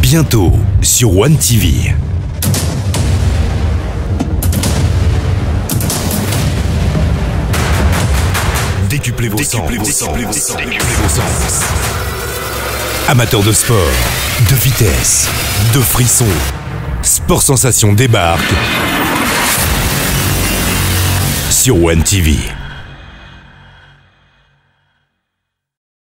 Bientôt sur One TV. Décuplez vos sens. Amateurs de sport, de vitesse, de frissons, Sport Sensation débarque sur One TV.